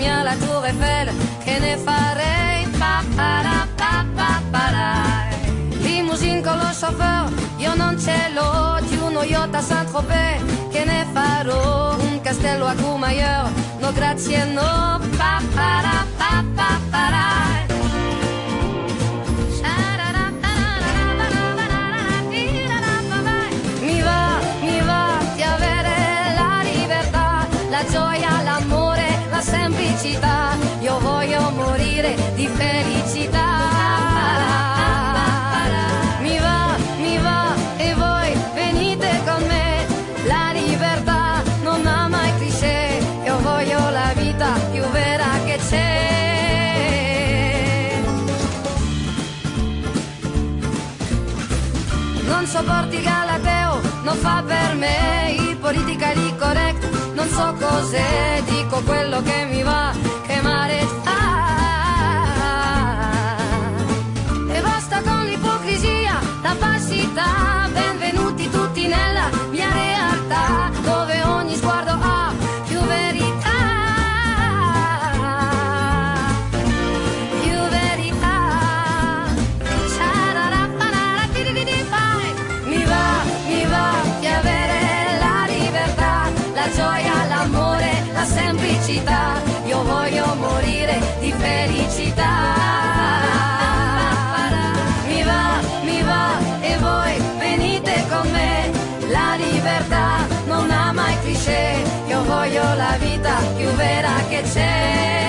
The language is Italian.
sogna la Tour Eiffel, che ne farei? Limousine con lo chauffeur, io non ce l'ho, di uno yacht a Saint-Tropez, che ne farò? Un castello a Courmayeur, no grazie no. Mi va di avere la libertà, la gioia, l'amore, la semplicità. Io voglio morire di felicità. Mi va e voi venite con me. La libertà non ha mai cliché. Io voglio la vita più vera che c'è. Non sopporti il galateo, non fa per me il politically correct. Non so cos'è, dico quello che mi va, che male fa. E basta con l'ipocrisia, la falsità. Benvenuti tutti nella mia realtà, dove ogni sguardo ha più verità. Più verità. Mi va di avere la libertà, la gioia, l'amore, la semplicità. Io voglio morire di felicità. Mi va e voi venite con me. La libertà non ha mai cliché. Io voglio la vita più vera che c'è.